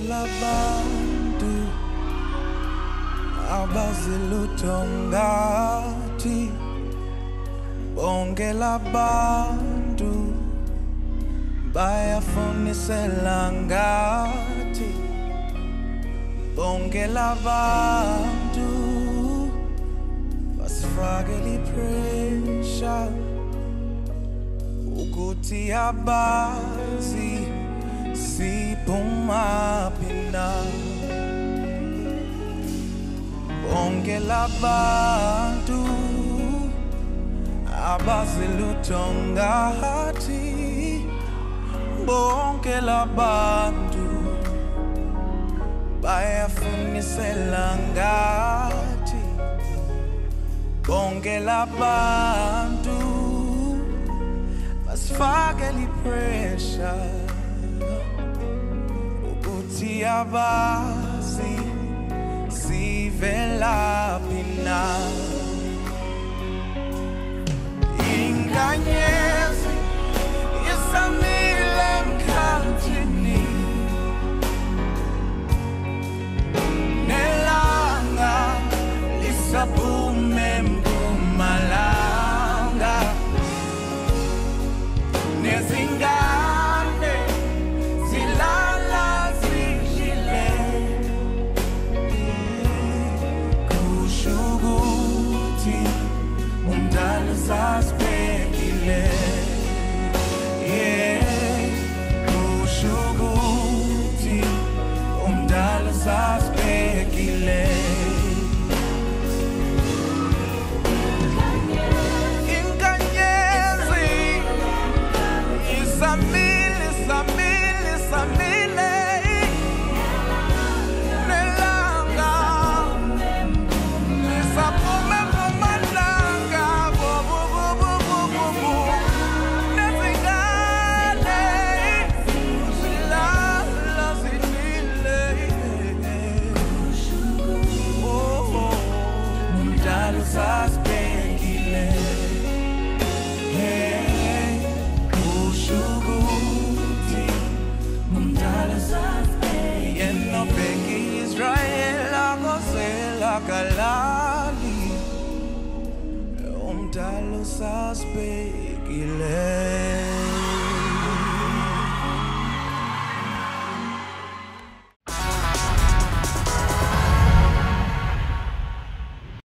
labantu abazilutongati, bonke labantu bayafunisela ngathi, bonke labantu basifakela ipressure ukuthi abazi siphuma phina. Bonke labantu abazilutho ngathi, bonke labantu bayafunisela ngathi, bonke labantu basifakela ipressure ukuthi abazi sivelaphi na. Inkanyezi isamile emkhathini, nelanga lisaphume empumalanga, nezingane zilala zidlile, kusho ukuthi umdali usasibhekile. Kusho ukuthi umdali usasibhekile. Inkanyezi isamile, isamile, isamile, nelanga lisaphume empumalanga, nezingane zilala zidlile. Umdali usasibhekile. Kusho ukuthi umdali usasibhekile. Yena obheka i-Israyeli akosela kalali, umdali usasibhekile.